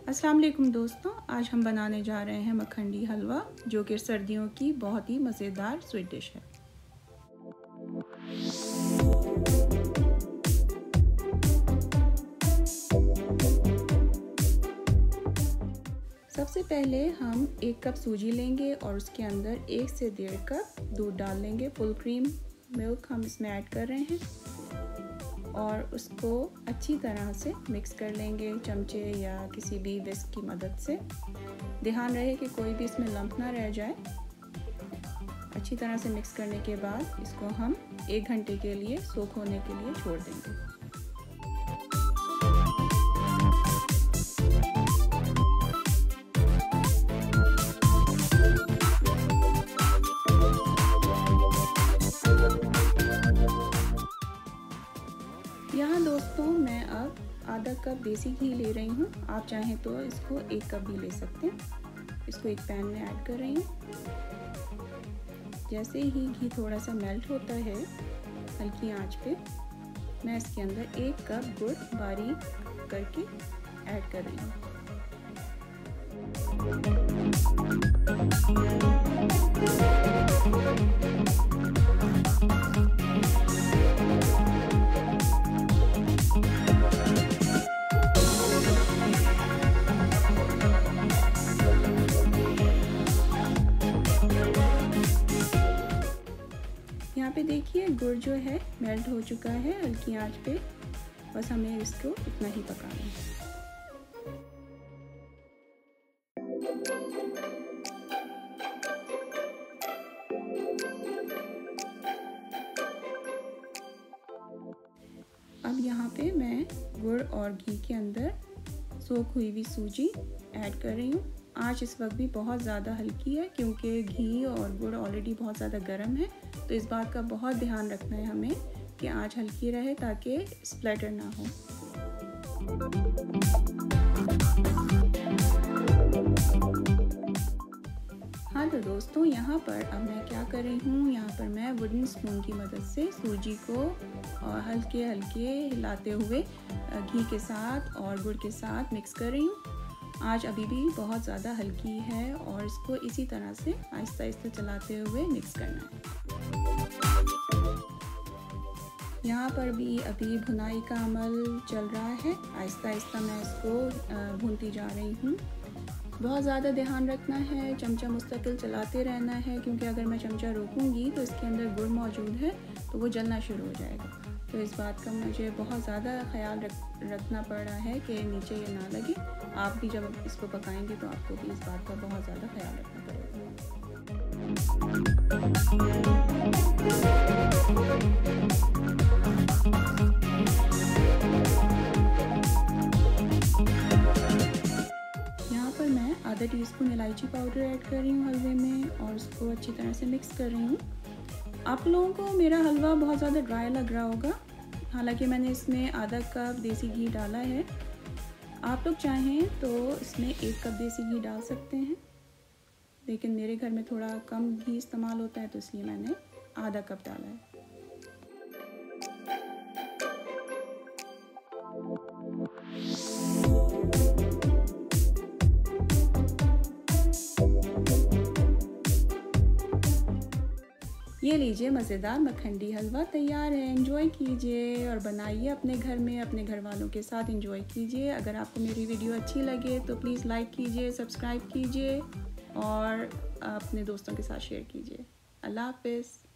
अस्सलाम वालेकुम दोस्तों, आज हम बनाने जा रहे हैं मखंडी हलवा, जो कि सर्दियों की बहुत ही मज़ेदार स्वीट डिश है। सबसे पहले हम 1 कप सूजी लेंगे और उसके अंदर 1 से 1.5 कप दूध डाल लेंगे। फुल क्रीम मिल्क हम इसमें ऐड कर रहे हैं और उसको अच्छी तरह से मिक्स कर लेंगे चमचे या किसी भी विस्क की मदद से। ध्यान रहे कि कोई भी इसमें लंप ना रह जाए। अच्छी तरह से मिक्स करने के बाद इसको हम 1 घंटे के लिए सोख होने के लिए छोड़ देंगे। यहाँ दोस्तों मैं अब आधा कप देसी घी ले रही हूँ। आप चाहें तो इसको 1 कप भी ले सकते हैं। इसको एक पैन में ऐड कर रही हूँ। जैसे ही घी थोड़ा सा मेल्ट होता है हल्की आंच पे, मैं इसके अंदर 1 कप गुड़ बारीक करके ऐड कर रही हूँ। यहाँ पे देखिए गुड़ जो है मेल्ट हो चुका है हल्की आंच पे। बस हमें इसको इतना ही पकाना है। अब यहाँ पे मैं गुड़ और घी के अंदर सोख हुई हुई सूजी ऐड कर रही हूँ। आंच इस वक्त भी बहुत ज़्यादा हल्की है क्योंकि घी और गुड़ ऑलरेडी बहुत ज़्यादा गर्म है, तो इस बात का बहुत ध्यान रखना है हमें कि आंच हल्की रहे ताकि स्प्लैटर ना हो। हाँ तो दोस्तों, यहाँ पर अब मैं क्या कर रही हूँ, यहाँ पर मैं वुडन स्पून की मदद से सूजी को हल्के हल्के हिलाते हुए घी के साथ और गुड़ के साथ मिक्स कर रही हूँ। आंच अभी भी बहुत ज़्यादा हल्की है और इसको इसी तरह से आहिस्ता आहिस्ता चलाते हुए मिक्स करना है। यहाँ पर भी अभी भुनाई का अमल चल रहा है। आहिस्ता आहिस्ता मैं इसको भूनती जा रही हूँ। बहुत ज़्यादा ध्यान रखना है, चमचा मुस्तकिल चलाते रहना है क्योंकि अगर मैं चमचा रोकूंगी तो इसके अंदर गुड़ मौजूद है तो वो जलना शुरू हो जाएगा। तो इस बात का मुझे बहुत ज़्यादा ख्याल रखना पड़ रहा है कि नीचे ये ना लगे। आप भी जब इसको पकाएंगे तो आपको भी इस बात का बहुत ज़्यादा ख्याल रखना पड़ेगा। यहाँ पर मैं आधा टीस्पून इलायची पाउडर ऐड कर रही हूँ हलवे में और उसको अच्छी तरह से मिक्स कर रही हूँ। आप लोगों को मेरा हलवा बहुत ज़्यादा ड्राई लग रहा होगा, हालांकि मैंने इसमें आधा कप देसी घी डाला है। आप लोग चाहें तो इसमें 1 कप देसी घी डाल सकते हैं, लेकिन मेरे घर में थोड़ा कम घी इस्तेमाल होता है तो इसलिए मैंने आधा कप डाला है। ये लीजिए, मज़ेदार मखंडी हलवा तैयार है। एंजॉय कीजिए और बनाइए अपने घर में, अपने घर वालों के साथ एंजॉय कीजिए। अगर आपको मेरी वीडियो अच्छी लगे तो प्लीज़ लाइक कीजिए, सब्सक्राइब कीजिए और अपने दोस्तों के साथ शेयर कीजिए। अल्लाह हाफ़िज़।